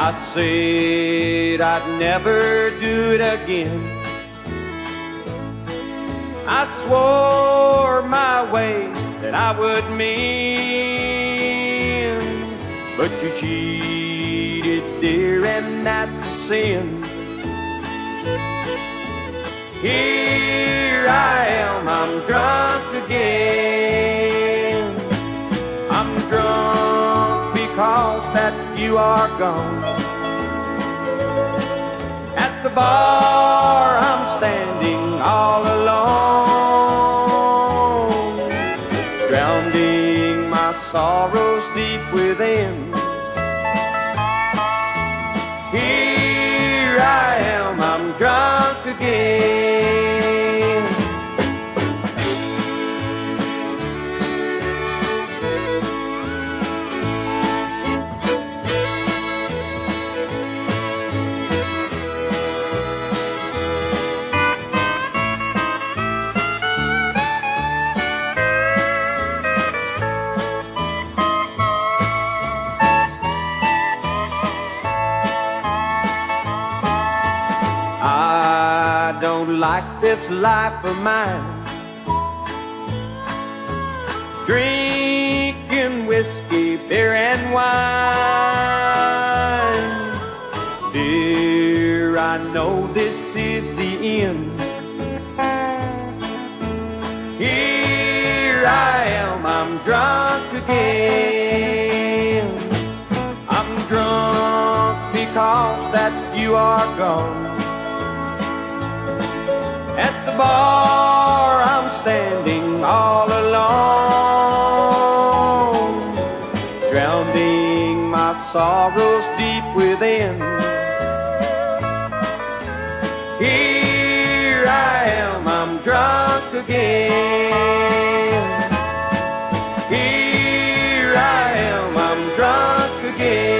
I said I'd never do it again. I swore my way that I would mend, but you cheated, dear, and that's a sin. Here I am, I'm drunk again. I'm drunk because that you are gone. At the bar I'm standing all alone, drowning my sorrows deep within. Here I am, I'm drunk again. I don't like this life of mine, drinking whiskey, beer and wine. Dear, I know this is the end. Here I am, I'm drunk again. I'm drunk because that you are gone. At the bar I'm standing all alone, drowning my sorrows deep within. Here I am, I'm drunk again. Here I am, I'm drunk again.